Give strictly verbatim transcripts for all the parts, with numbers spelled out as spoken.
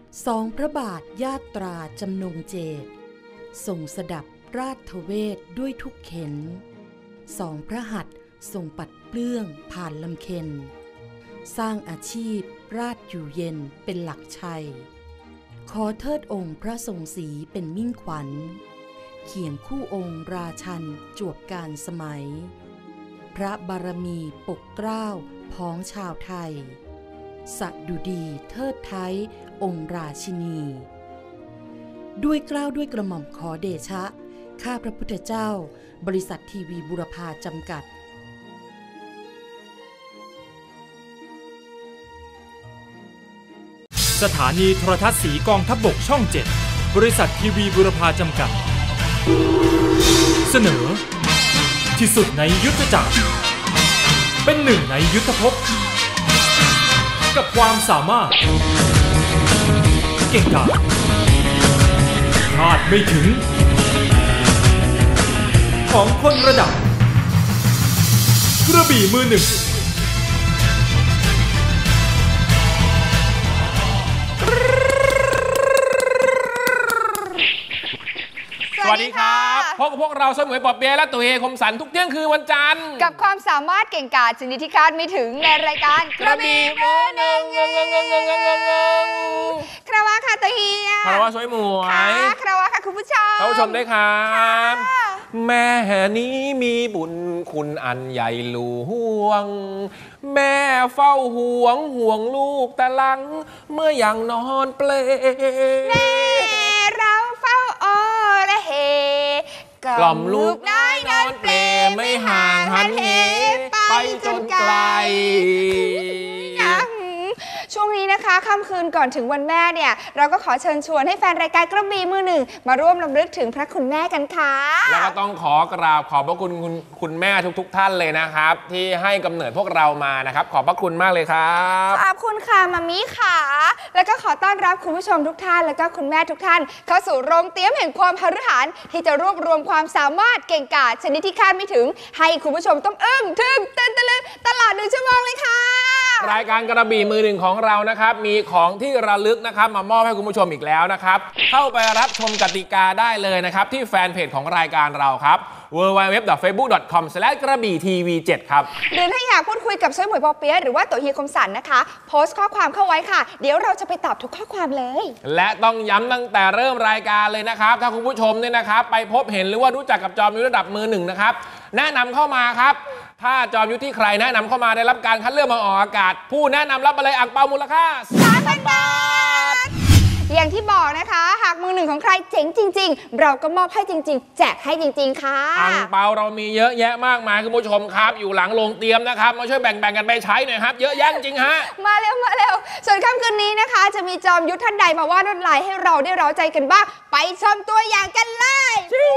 สองพระบาทญาตราจำนงเจตทรงสดับราชเวทด้วยทุกเข็นสองพระหัตถ์ทรงปัดเปลื้องผ่านลำเค็ญสร้างอาชีพราชอยู่เย็นเป็นหลักชัยขอเทิดองค์พระทรงศรีเป็นมิ่งขวัญเคียงคู่องค์ราชันจวบการสมัยพระบารมีปกเกล้าพ้องชาวไทยสดุดีเทิดไทยองค์ราชินีด้วยเกล้าด้วยกระหม่อมขอเดชะข้าพระพุทธเจ้าบริษัททีวีบุรพาจำกัดสถานีโทรทัศน์สีกองทัพบกช่องเจ็ดบริษัททีวีบุรพาจำกัดเสนอที่สุดในยุทธจักรเป็นหนึ่งในยุทธภพกับความสามารถเก่งกาจคาดไม่ถึงของคนระดับกระบี่มือหนึ่งสวัสดีครับพบกับพวกเราสมุยปอบเปียและตัวเฮคมสันทุกเที่ยงคืนวันจันทร์กับความสามารถเก่งกาจชนิดที่คาดไม่ถึงในรายการกระบี่มือหนึ่งคาราวะค่ะตัวเฮียคาราวะสวยหมวยคาราวะค่ะคุณผู้ชมท่านผู้ชมด้วยครับแม่นี้มีบุญคุณอันใหญ่หลวงแม่เฝ้าห่วงห่วงลูกแต่ลังเมื่อยังนอนเปลแม่เราเฝ้าออและเฮกล่อมลูกได้นอนเปลไม่ห่างหันเหไปจนไกลช่วงนี้นะคะค่ำคืนก่อนถึงวันแม่เนี่ยเราก็ขอเชิญชวนให้แฟนรายการกระบี่มือหนึ่งมาร่วมรำลึกถึงพระคุณแม่กันค่ะแล้วก็ต้องขอกราบขอบพระคุณคุณคุณแม่ทุกๆท่านเลยนะครับที่ให้กำเนิดพวกเรามานะครับขอบพระคุณมากเลยครับขอบคุณค่ะมามิค่ะแล้วก็ขอต้อนรับคุณผู้ชมทุกท่านแล้วก็คุณแม่ทุกท่านเข้าสู่โรงเตรียมแห่งความหฤหันที่จะรวบรวมความสามารถเก่งกาจชนิดที่คาดไม่ถึงให้คุณผู้ชมต้องอึ้งทึ่งตื่นตะลึงตลอดหนึ่งชั่วโมงเลยค่ะรายการกระบี่มือหนึ่งของเรานะครับมีของที่ระลึกนะครับมามอบให้คุณผู้ชมอีกแล้วนะครับเข้าไปรับชมกติกาได้เลยนะครับที่แฟนเพจของรายการเราครับ ดับเบิลยู ดับเบิลยู ดับเบิลยู ดอท เฟซบุ๊ก ดอท คอม สแลช กระบี่ทีวีเจ็ด ครับหรือถ้าอยากพูดคุยกับช่วยหมวยปอเปี๊ยะหรือว่าตัวเฮียคมสันนะคะโพสต์ข้อความเข้าไว้ค่ะเดี๋ยวเราจะไปตอบทุกข้อความเลยและต้องย้ำตั้งแต่เริ่มรายการเลยนะครับถ้าคุณผู้ชมเนี่ยนะครับไปพบเห็นหรือว่ารู้จักกับจอมยุทธระดับมือหนึ่งนะครับแนะนำเข้ามาครับถ้าจอมยุทธที่ใครแนะนำเข้ามาได้รับการคัดเลือกมาออกอากาศผู้แนะนำรับมาเลยอั่งเปามูลค่าสามพัน บาทอย่างที่บอกนะคะหากมือหนึ่งของใครเจ๋งจริงๆเราก็มอบให้จริงๆแจกให้จริงๆค่ะอั่งเปาเรามีเยอะแยะมากมายคุณผู้ชมครับอยู่หลังโรงเตรียมนะครับมาช่วยแบ่งๆกันไปใช้หน่อยครับเยอะแยะจริงฮะมาเร็วมาเร็วส่วนค่ำคืนนี้นะคะจะมีจอมยุทธท่านใดมาวาดลวดลายให้เราได้เร้าใจกันบ้างไปชมตัวอย่างกันเลย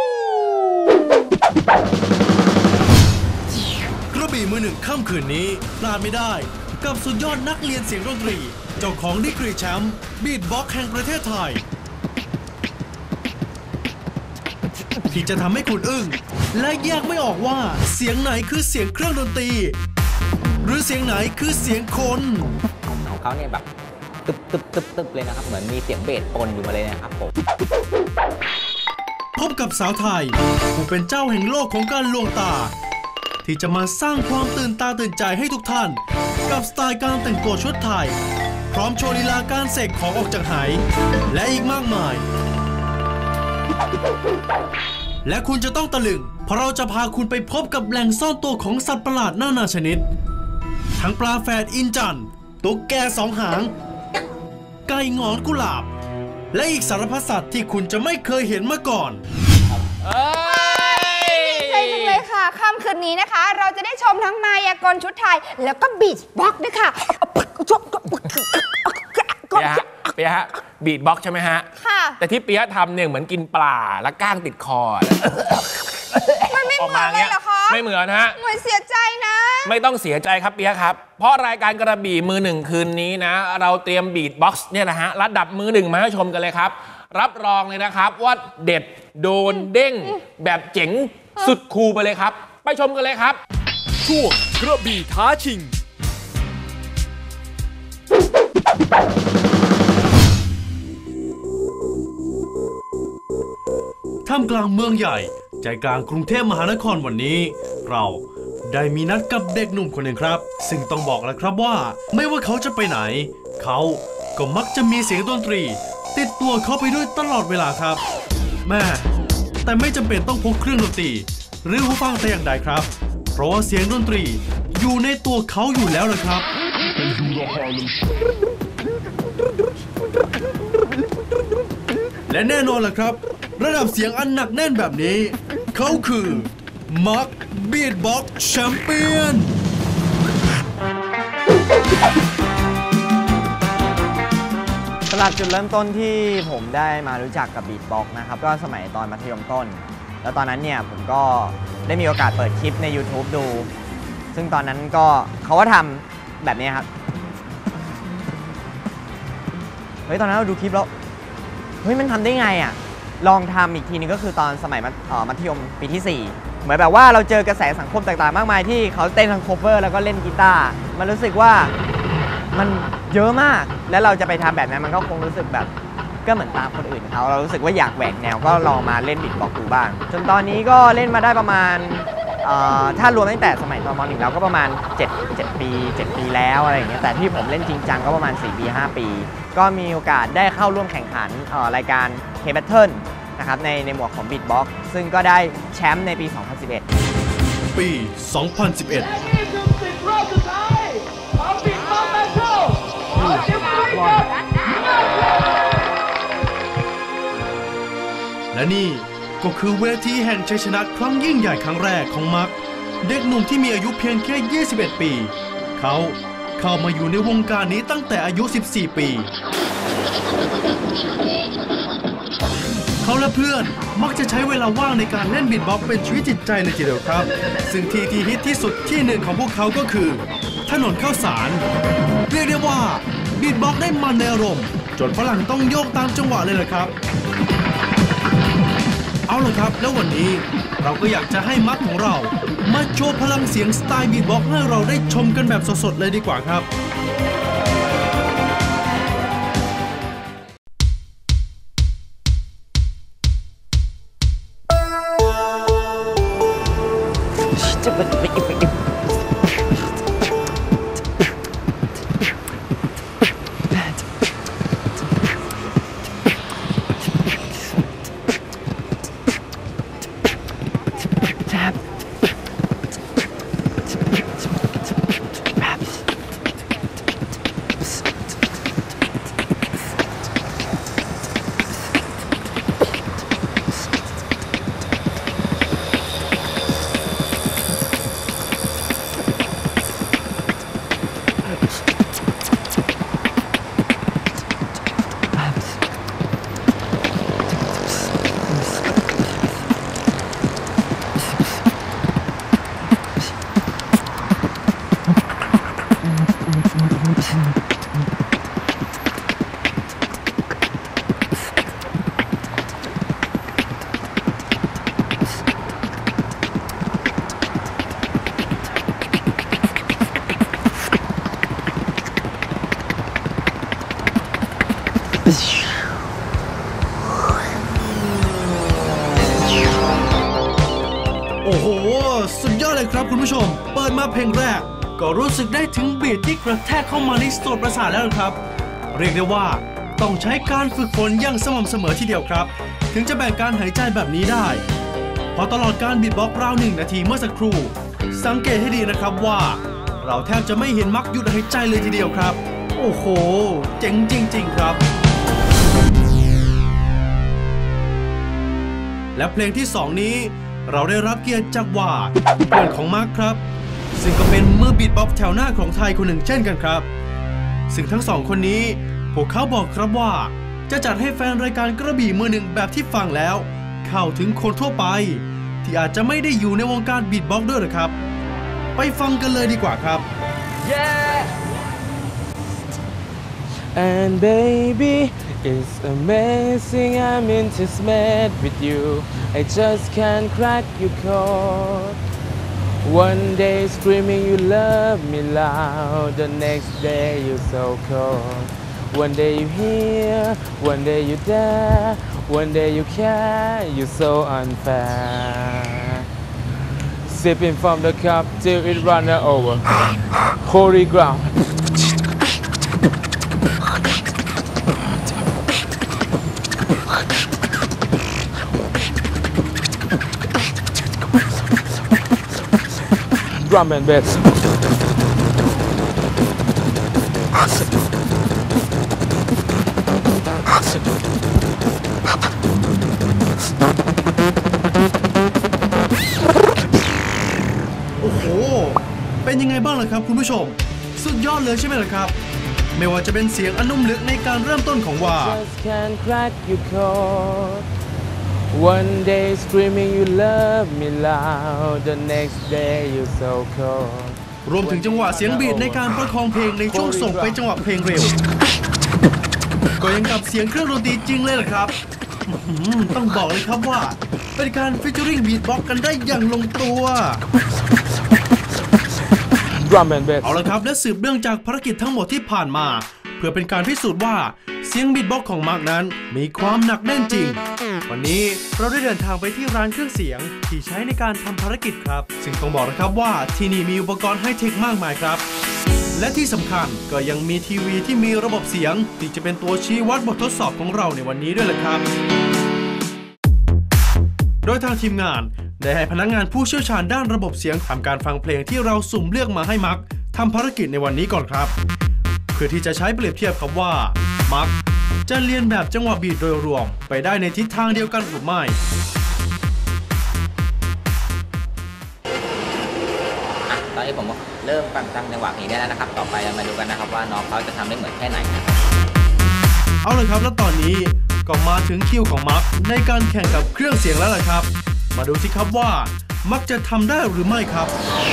กระบี่มือหนึ่งค่ำคืนนี้พลาดไม่ได้กับสุดยอดนักเรียนเสียงดนตรีเจ้าของดีกรีแชมป์บีทบ็อกซ์แห่งประเทศไทยที่จะทำให้คุณอึ้งและแยกไม่ออกว่าเสียงไหนคือเสียงเครื่องดนตรีหรือเสียงไหนคือเสียงคนของเขาเนี่ยแบบตึบตึบตึบตึบเลยนะครับเหมือนมีเสียงเบสปนอยู่มาเลยนะครับผมพบกับสาวไทยผู้เป็นเจ้าแห่งโลกของการลวงตาที่จะมาสร้างความตื่นตาตื่นใจให้ทุกท่านกับสไตล์การแต่งตัวชุดไทยพร้อมโชว์ลีลาการเสกของออกจากไหและอีกมากมายและคุณจะต้องตะลึงเพราะเราจะพาคุณไปพบกับแหล่งซ่อนตัวของสัตว์ประหลาดนานาชนิดทั้งปลาแฝดอินจันตุ๊กแกสองหางไก่หงอนกุหลาบและอีกสารพัดสัตว์ที่คุณจะไม่เคยเห็นมาก่อนใช่จังเลยค่ะค่ำคืนนี้นะคะเราจะได้ชมทั้งมายากลชุดไทยแล้วก็บีทบ็อกซ์ด้วยค่ะเปียฮะเปียฮะบีทบ็อกซ์ใช่ไหมฮะค่ะแต่ที่เปียทำเนี่ยเหมือนกินปลาแล้วก้างติดคอมันไม่เหมือนเลยเหรอคะไม่เหมือนฮะเหมือนเสียใจนะไม่ต้องเสียใจครับเปียครับเพราะรายการกระบี่มือหนึ่งคืนนี้นะเราเตรียมบีทบ็อกซ์เนี่ยนะฮะระดับมือหนึ่งมาให้ชมกันเลยครับรับรองเลยนะครับว่าเด็ดโดนเด้งแบบเจ๋งสุดคูลไปเลยครับไปชมกันเลยครับช่วงกระบี่ท้าชิงท่ามกลางเมืองใหญ่ใจกลางกรุงเทพมหานครวันนี้เราได้มีนัดกับเด็กหนุ่มคนหนึ่งครับซึ่งต้องบอกแล้วครับว่าไม่ว่าเขาจะไปไหนเขาก็มักจะมีเสียงดนตรีติดตัวเขาไปด้วยตลอดเวลาครับแม่แต่ไม่จำเป็นต้องพกเครื่องดนตรีหรือหูฟังแต่อย่างใดครับเพราะว่าเสียงดนตรีอยู่ในตัวเขาอยู่แล้วนะครับและแน่นอนล่ะครับระดับเสียงอันหนักแน่นแบบนี้เขาคือมาร์คบีทบ็อกซ์แชมเปี้ยนสำหรับจุดเริ่มต้นที่ผมได้มารู้จักกับบีทบ็อกซ์นะครับก็สมัยตอนมัธยมต้นแล้วตอนนั้นเนี่ยผมก็ได้มีโอกาสเปิดคลิปใน YouTube ดูซึ่งตอนนั้นก็เขาก็ทำแบบนี้ครับเฮ้ยตอนนั้นเราดูคลิปแล้วเฮ้ยมันทำได้ไงอ่ะลองทำอีกทีนึงก็คือตอนสมัยมัธยมปีที่สี่เหมือนแบบว่าเราเจอกระแสสังคมต่างๆมากมายที่เขาเต้นทั้งโคเวอร์แล้วก็เล่นกีตาร์มันรู้สึกว่ามันเยอะมากแล้วเราจะไปทำแบบนั้นมันก็คงรู้สึกแบบก็เหมือนตามคนอื่นเขาเรารู้สึกว่าอยากแหวกแนวก็ลองมาเล่นบีทบ็อกซ์ดูบ้างจนตอนนี้ก็เล่นมาได้ประมาณถ้ารวมตั้งแต่สมัยตอนม.หนึ่งแล้วก็ประมาณเจ็ด เจ็ดปีเจ็ดปีแล้วอะไรอย่างเงี้ยแต่ที่ผมเล่นจริงจังก็ประมาณสี่ปีห้าปีก็มีโอกาสได้เข้าร่วมแข่งขันรายการ K-Battle นะครับในในหมวดของ Beatbox ซึ่งก็ได้แชมป์ในปี สองพันสิบเอ็ดปี สองพันสิบเอ็ด และนี่ก็คือเวทีแห่งชัยชนะครั้งยิ่งใหญ่ครั้งแรกของมาร์คเด็กหนุ่มที่มีอายุเพียงแค่ยี่สิบเอ็ดปีเขาเข้ามาอยู่ในวงการนี้ตั้งแต่อายุสิบสี่ปีเขาและเพื่อนมักจะใช้เวลาว่างในการเล่นบีทบ็อกซ์เป็นชีวิตจิตใจเลยทีเดียวครับซึ่งที่ที่ฮิตที่สุดที่หนึ่งของพวกเขาก็คือถนนข้าวสารเรียกได้ว่าบีทบ็อกซ์ได้มันในอารมณ์จนฝรั่งต้องโยกตามจังหวะเลยล่ะครับเอาล่ะครับแล้ววันนี้เราก็อยากจะให้มักของเรามาโชว์พลังเสียงสไตล์บีทบ็อกซ์ให้เราได้ชมกันแบบสดๆเลยดีกว่าครับโอ้โหสุดยอดเลยครับคุณผู้ชมเปิดมาเพลงแรกก็รู้สึกได้ถึงบีทที่กระแทกเข้ามาในโสตประสาทแล้วครับเรียกได้ว่าต้องใช้การฝึกฝนอย่างสม่ำเสมอทีเดียวครับถึงจะแบ่งการหายใจแบบนี้ได้พอตลอดการบีทบ็อกซ์ราวหนึ่งนาทีเมื่อสักครู่สังเกตให้ดีนะครับว่าเราแทบจะไม่เห็นมักหยุดหายใจเลยทีเดียวครับโอ้โหเจ๋งจริงๆครับและเพลงที่สองนี้เราได้รับเกียรติจากว่าเพื่อนของมาร์คครับซึ่งก็เป็นมือบีทบ็อกซ์แถวหน้าของไทยคนหนึ่งเช่นกันครับซึ่งทั้งสองคนนี้พวกเขาบอกครับว่าจะจัดให้แฟนรายการกระบี่มือหนึ่งแบบที่ฟังแล้วเข้าถึงคนทั่วไปที่อาจจะไม่ได้อยู่ในวงการบีทบ็อกซ์ด้วยนะครับไปฟังกันเลยดีกว่าครับ yeah. And baby it's amazing I'm intimate with you I just can't crack your code One day screaming you love me loud The next day you're so cold One day you here, one day you there, one day you care, you're so unfair. Sipping from the cup till it run over. Holy ground. Drum and bass. โอ้โหเป็นยังไงบ้างล่ะครับคุณผู้ชมสุดยอดเลยใช่ไหมล่ะครับไม่ว่าจะเป็นเสียงอันนุ่มลึกในการเริ่มต้นของว่า Just can't crack your code. One day screaming you love me loud, the next day you so cold. รวมถึงจังหวะเสียงบีทในการประคองเพลงในช่วงส่งไปจังหวะเพลงเร็วก็ยังกับเสียงเครื่องดนตรีจริงเลยล่ะครับต้องบอกเลยครับว่าเป็นการฟีเจอริ่งบีทบ็อกซ์กันได้อย่างลงตัว Drum and bass. เอาละครับและสืบเนื่องจากภารกิจทั้งหมดที่ผ่านมาเพื่อเป็นการพิสูจน์ว่าเสียงบีทบ็อกซ์ของมาร์กนั้นมีความหนักแน่นจริงวันนี้เราได้เดินทางไปที่ร้านเครื่องเสียงที่ใช้ในการทำภารกิจครับซึ่งต้องบอกนะครับว่าที่นี่มีอุปกรณ์ไฮเทคมากมายครับและที่สำคัญก็ยังมีทีวีที่มีระบบเสียงที่จะเป็นตัวชี้วัดบททดสอบของเราในวันนี้ด้วยแหละครับโดยทางทีมงานได้ให้พนักงานผู้เชี่ยวชาญด้านระบบเสียงทำการฟังเพลงที่เราสุ่มเลือกมาให้มักทำภารกิจในวันนี้ก่อนครับเพื่อที่จะใช้เปรียบเทียบกับว่ามักจะเรียนแบบจังหวะบีทโดยรวมไปได้ในทิศทางเดียวกันหรือไม่ตอนนี้ผมก็เริ่มฟังทำจังหวะนี้ได้แล้วนะครับต่อไปเรามาดูกันนะครับว่าน้องเขาจะทำได้เหมือนแค่ไหนเอาเลยครับแล้วตอนนี้ก็มาถึงคิวของมักในการแข่งกับเครื่องเสียงแล้วล่ะครับมาดูสิครับว่ามักจะทำได้หรือไม่ครับ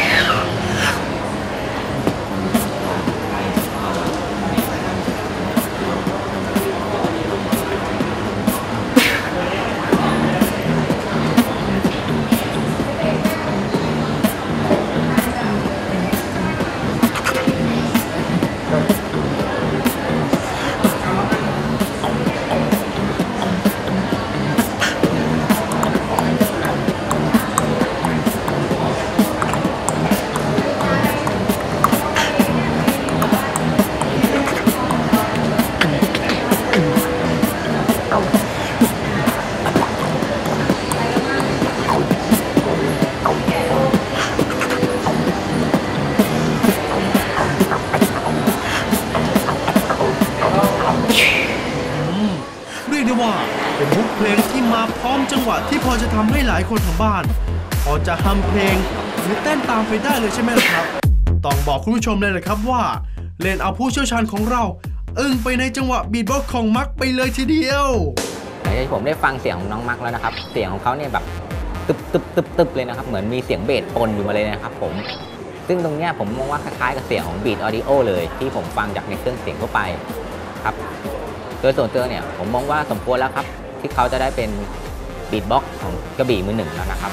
เป็นมุกเพลงที่มาพร้อมจังหวะที่พอจะทำให้หลายคนทางบ้านพอจะฮัมเพลงหรือเต้นตามไปได้เลยใช่ไหมล่ะครับต้องบอกคุณผู้ชมเลยนะครับว่าเล่นเอาผู้เชี่ยวชาญของเราอึ้งไปในจังหวะบีทบ็อกซ์ของมักไปเลยทีเดียวหลังจากที่ผมได้ฟังเสียงของน้องมักแล้วนะครับเสียงของเขาเนี่ยแบบตึบตึบตึบตึบเลยนะครับเหมือนมีเสียงเบสปนอยู่มาเลยนะครับผมซึ่งตรงเนี้ยผมมองว่าคล้ายๆกับเสียงของบีทออดิโอเลยที่ผมฟังจากในเครื่องเสียงทั่วไปครับโดยส่วนตัวเนี่ยผมมองว่าสมควรแล้วครับที่เขาจะได้เป็นบีทบ็อกซ์ของกระบี่มือหนึ่งแล้วนะครับ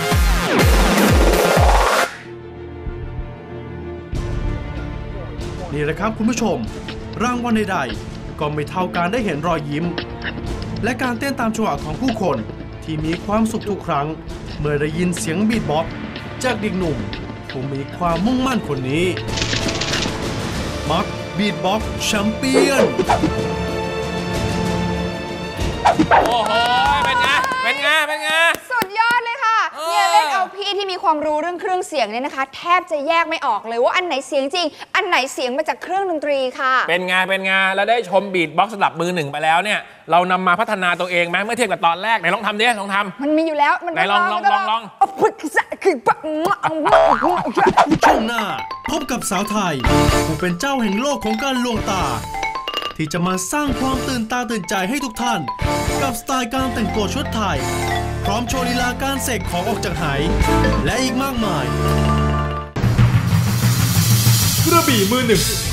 นี่แหละครับคุณผู้ชมรางวัลใดๆก็ไม่เท่าการได้เห็นรอยยิ้มและการเต้นตามจังหวะของผู้คนที่มีความสุขทุกครั้งเมื่อได้ยินเสียงบีทบ็อกซ์จากเด็กหนุ่มผู้มีความมุ่งมั่นคนนี้มักบีทบ็อกซ์แชมเปี้ยนโอ้โหเป็นไงเป็นไงเป็นไงสุดยอดเลยค่ะเนี่ยเล่นเอาพี่ที่มีความรู้เรื่องเครื่องเสียงเนี่ยนะคะแทบจะแยกไม่ออกเลยว่าอันไหนเสียงจริงอันไหนเสียงมาจากเครื่องดนตรีค่ะเป็นไงเป็นไงแล้วได้ชมบีทบ็อกซ์สำหรับมือหนึ่งไปแล้วเนี่ยเรานำมาพัฒนาตัวเองไหมเมื่อเทียบกับตอนแรกไหนลองทำดิลองทำมันมีอยู่แล้วมันไหนลองลองลองลองช่วงหน้าพบกับสาวไทยผู้เป็นเจ้าแห่งโลกของการลวงตาที่จะมาสร้างความตื่นตาตื่นใจให้ทุกท่านกับสไตล์การแต่งตัวชุดไทยพร้อมโชว์ลีลาการเสกของออกจากไหและอีกมากมายกระบี่มือหนึ่ง